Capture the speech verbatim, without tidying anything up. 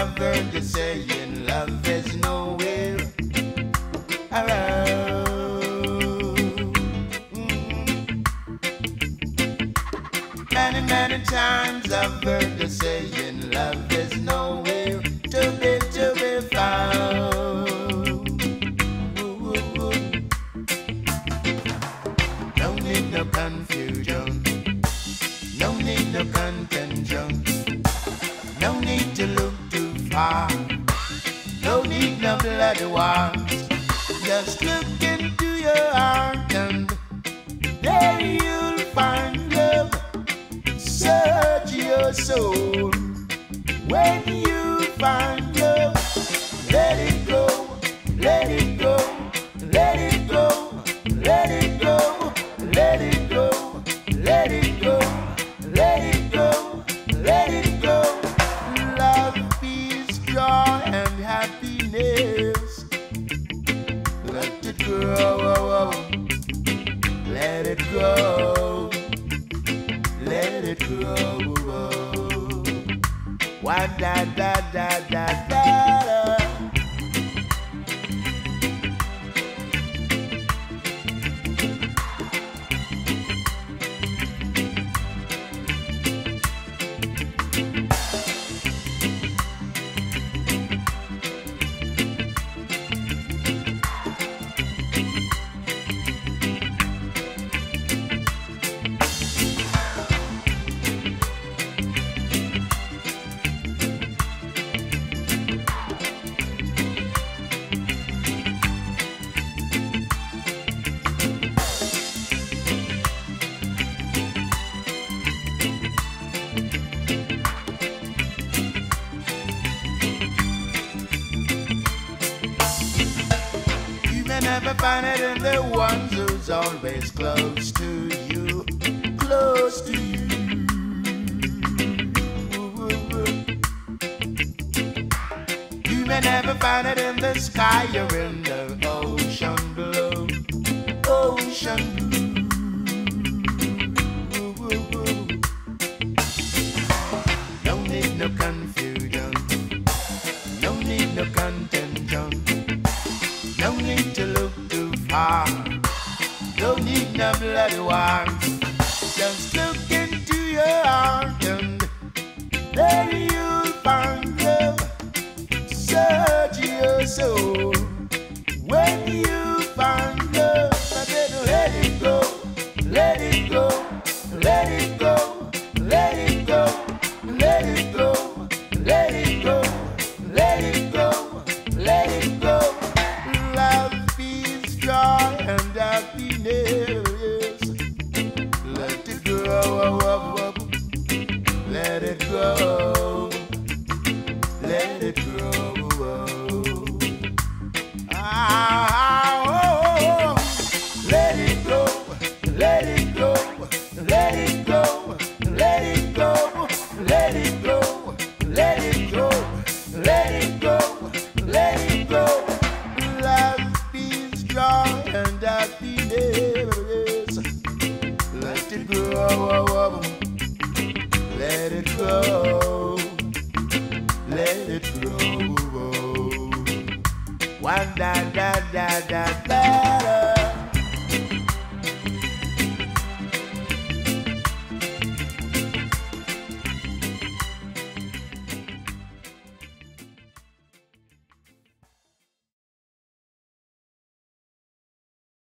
I've heard you saying love is nowhere around. Mm. Many, many times I've heard you saying love is nowhere to be, to be found. Ooh, ooh, ooh. No need no confusion, no need no contention, no need to look too far, no need no bloody wars. Just look into your heart and there you'll find love. Search your soul. When you find love, let it go, let it go, let it go, let it go, let it go, let it go, let it go, let it go. Love, peace, joy, and happiness. Let it grow, let it grow, let it grow. Wah da da da da da da. Never find it in the ones who's always close to you, close to you. You may never find it in the sky or in the ocean blue, ocean blue. No need no confusion, no need no contention. No need to look too far, no need no bloody wars. Just look into your heart and there you'll find love. Search your soul. When you find love, then let it go, let it go, let it go, let it go, let it go, let it go, let it go, let it go. Love, peace, joy, and happiness. Let it grow, let it grow, let it grow. Ah, oh, let it go, let it go, let it go, let it go, let it go, let it go, let it go, let it go. And happiness. Let it grow, let it grow, let it grow. One da da da da da.